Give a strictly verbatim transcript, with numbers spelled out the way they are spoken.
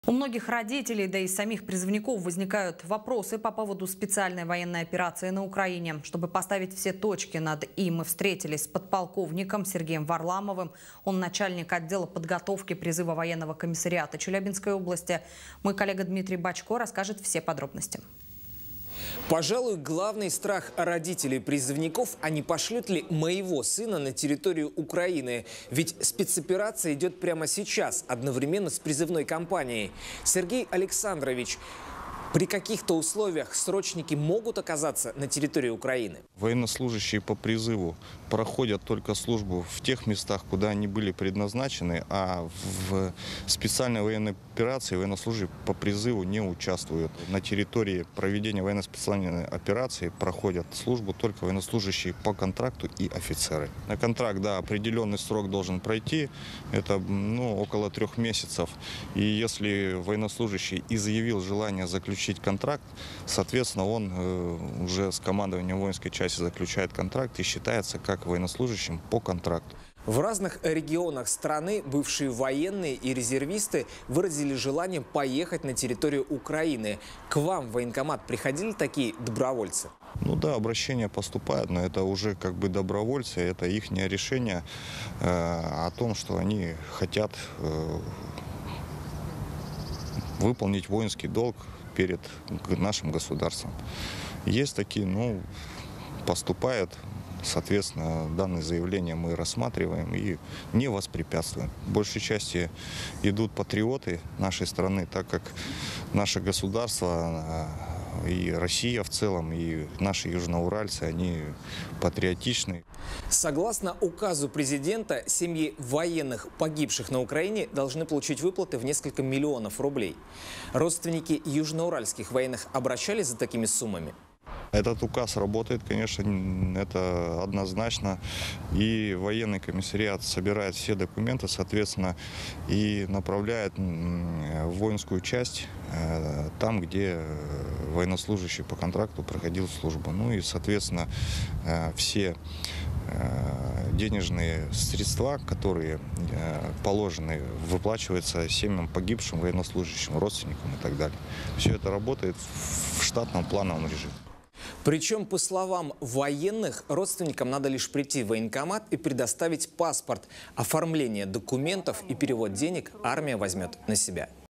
У многих родителей, да и самих призывников возникают вопросы по поводу специальной военной операции на Украине. Чтобы поставить все точки над «и», мы встретились с подполковником Сергеем Варламовым. Он начальник отдела подготовки призыва военного комиссариата Челябинской области. Мой коллега Дмитрий Бачко расскажет все подробности. Пожалуй, главный страх родителей-призывников – а не пошлют ли моего сына на территорию Украины? Ведь спецоперация идет прямо сейчас, одновременно с призывной кампанией. Сергей Александрович, при каких-то условиях срочники могут оказаться на территории Украины? Военнослужащие по призыву проходят только службу в тех местах, куда они были предназначены, а в специальной военной операции военнослужащие по призыву не участвуют. На территории проведения военно-специальной операции проходят службу только военнослужащие по контракту и офицеры. На контракт, да, определенный срок должен пройти, это ну, около трех месяцев. И если военнослужащий изъявил желание заключить контракт, соответственно, он э, уже с командованием воинской части заключает контракт и считается как военнослужащим по контракту. В разных регионах страны бывшие военные и резервисты выразили желание поехать на территорию Украины. К вам в военкомат приходили такие добровольцы? Ну да, обращения поступают, но это уже как бы добровольцы, это их решение э, о том, что они хотят э, выполнить воинский долг перед нашим государством. Есть такие, ну, поступают, соответственно, данное заявление мы рассматриваем и не воспрепятствуем. В большей части идут патриоты нашей страны, так как наше государство и Россия в целом, и наши южноуральцы, они патриотичны. Согласно указу президента, семьи военных, погибших на Украине, должны получить выплаты в несколько миллионов рублей. Родственники южноуральских военных обращались за такими суммами? Этот указ работает, конечно, это однозначно. И военный комиссариат собирает все документы, соответственно, и направляет в воинскую часть там, где военнослужащий по контракту проходил службу. Ну и, соответственно, все денежные средства, которые положены, выплачиваются семьям погибшим, военнослужащим, родственникам и так далее. Все это работает в штатном плановом режиме. Причем, по словам военных, родственникам надо лишь прийти в военкомат и предоставить паспорт. Оформление документов и перевод денег армия возьмет на себя.